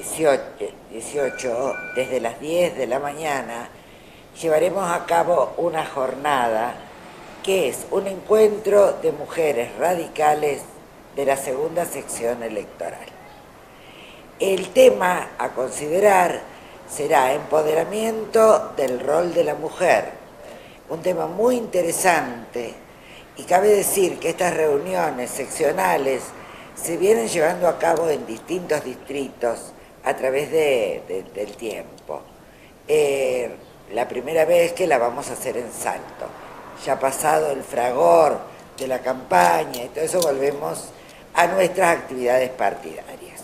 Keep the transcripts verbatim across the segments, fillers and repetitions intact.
dieciocho, desde las diez de la mañana, llevaremos a cabo una jornada que es un encuentro de mujeres radicales de la segunda sección electoral. El tema a considerar será empoderamiento del rol de la mujer, un tema muy interesante, y cabe decir que estas reuniones seccionales se vienen llevando a cabo en distintos distritos a través de, de, del tiempo. Eh, la primera vez que la vamos a hacer en Salto. Ya pasado el fragor de la campaña y todo eso, volvemos a nuestras actividades partidarias.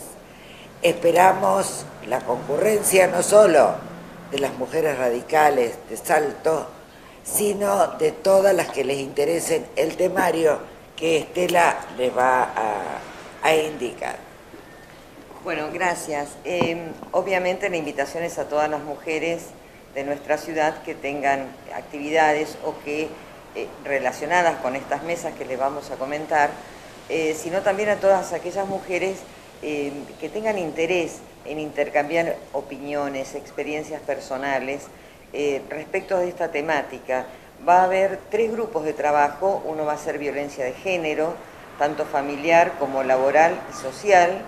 Esperamos la concurrencia no solo de las mujeres radicales de Salto, sino de todas las que les interesen el temario que Estela les va a, a indicar. Bueno, gracias. Eh, obviamente la invitación es a todas las mujeres de nuestra ciudad que tengan actividades o que eh, relacionadas con estas mesas que les vamos a comentar, eh, sino también a todas aquellas mujeres eh, que tengan interés en intercambiar opiniones, experiencias personales eh, respecto de esta temática. Va a haber tres grupos de trabajo. Uno va a ser violencia de género, tanto familiar como laboral y social.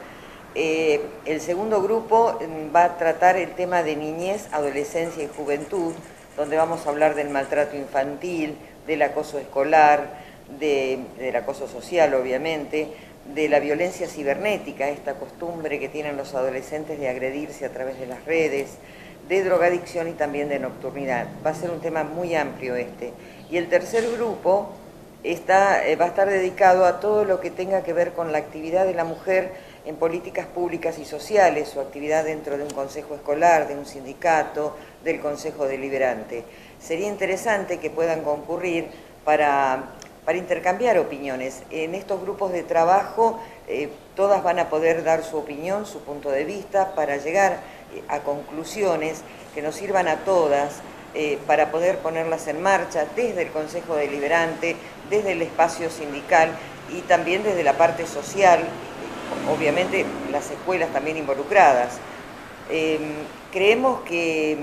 Eh, el segundo grupo va a tratar el tema de niñez, adolescencia y juventud, donde vamos a hablar del maltrato infantil, del acoso escolar, de, del acoso social, obviamente, de la violencia cibernética, esta costumbre que tienen los adolescentes de agredirse a través de las redes, de drogadicción y también de nocturnidad. Va a ser un tema muy amplio este. Y el tercer grupo está, eh, va a estar dedicado a todo lo que tenga que ver con la actividad de la mujer en políticas públicas y sociales, su actividad dentro de un consejo escolar, de un sindicato, del consejo deliberante. Sería interesante que puedan concurrir para, para intercambiar opiniones. En estos grupos de trabajo eh, todas van a poder dar su opinión, su punto de vista, para llegar a conclusiones que nos sirvan a todas eh, para poder ponerlas en marcha desde el consejo deliberante, desde el espacio sindical y también desde la parte social, obviamente las escuelas también involucradas. Eh, creemos que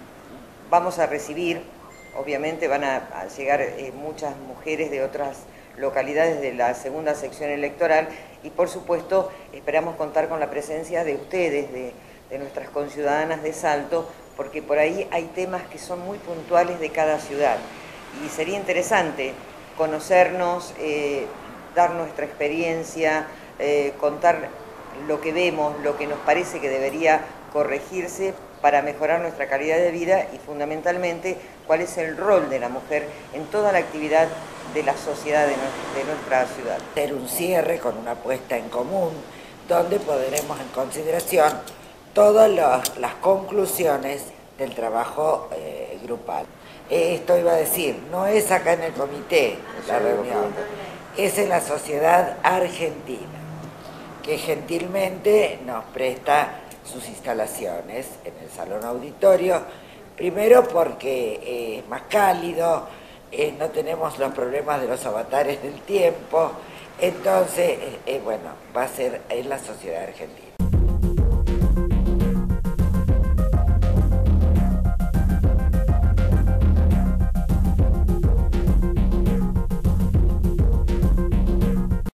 vamos a recibir, obviamente van a, a llegar eh, muchas mujeres de otras localidades de la segunda sección electoral y por supuesto esperamos contar con la presencia de ustedes, de, de nuestras conciudadanas de Salto, porque por ahí hay temas que son muy puntuales de cada ciudad y sería interesante conocernos, eh, dar nuestra experiencia, Eh, contar lo que vemos, lo que nos parece que debería corregirse para mejorar nuestra calidad de vida y fundamentalmente cuál es el rol de la mujer en toda la actividad de la sociedad de, nuestra, de nuestra ciudad. Hacer un cierre con una puesta en común donde podremos en consideración todas los, las conclusiones del trabajo eh, grupal. Esto iba a decir, no es acá en el comité la reunión, es en la sociedad argentina, que gentilmente nos presta sus instalaciones en el salón auditorio, primero porque eh, es más cálido, eh, no tenemos los problemas de los avatares del tiempo, entonces, eh, eh, bueno, va a ser en la sociedad argentina.